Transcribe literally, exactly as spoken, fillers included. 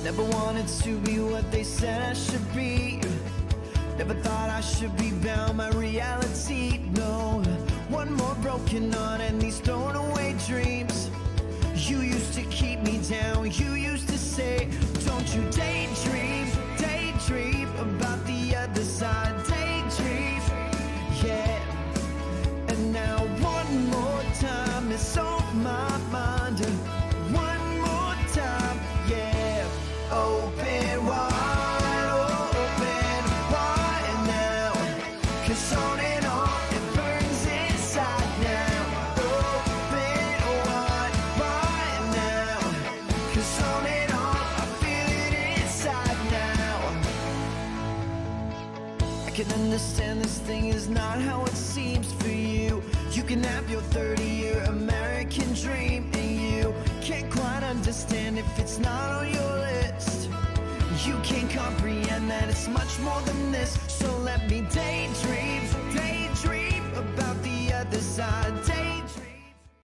Never wanted to be what they said I should be. Never thought I should be bound by reality, no. One more broken heart and these thrown away dreams. You used to keep me down, you used to say, don't you daydream, daydream about the other side, daydream, yeah. And now one more time it's on my mind. One more time, yeah. Open wide, open wide now. 'Cause on and on it burns inside now. Open wide, wide now. 'Cause on and on I feel it inside now. I can understand this thing is not how it seems for you. You can have your thirty-year American dream, and you can't quite understand if it's not on your list. You can't comprehend that it's much more than this. So let me daydream,